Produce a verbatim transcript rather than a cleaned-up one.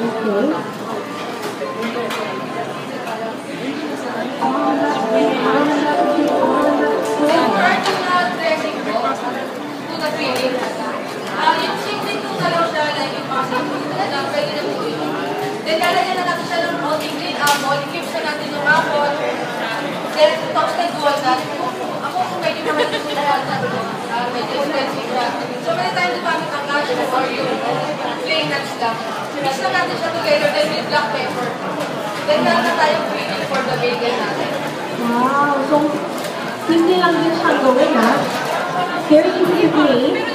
Okay. Then, lalagyan na natin siya ng olive green apple, i-keep siya natin yung apple. Then, toasted walnut. Ako kung medyo naman yung walnut, uh, medyo expensive siya. So, many times gamit ang cashew or yung plain nuts lang. Mix lang natin siya together, then with black pepper. Then, meron na tayong filling for the bacon natin. Wow! So, hindi lang din siyang gawin, ha? Very easy to make.